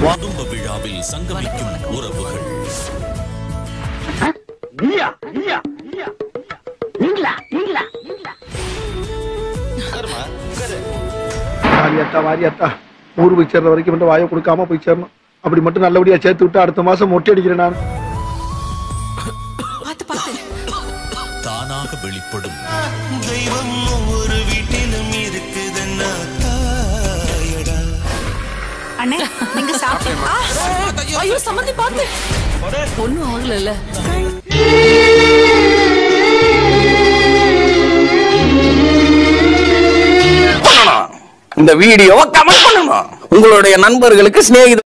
குடும்ப விழாவில் சங்கமிக்கும் உறவுகள். வாரியாத்தா ஊர் போய் சேர்ற வரைக்கும் மட்டும் வாயை கொடுக்காம போய் சேரணும். அப்படி மட்டும் நல்லபடியா சேர்த்து விட்டு அடுத்த மாசம் மொட்டை அடிக்கிறேன் நான். தானாக வெளிப்படும் தெய்வம் ஒவ்வொரு வீட்டிலும் இருக்குதுன்னா தாயடா. அண்ணே நீங்க சாப்பிட்டீங்களா? ஐயோ சம்மந்தி பாத்து ஒண்ணும் ஆகல. இந்த வீடியோவை கமெண்ட் பண்ணணும். உங்களுடைய நண்பர்களுக்கு, சிநேகித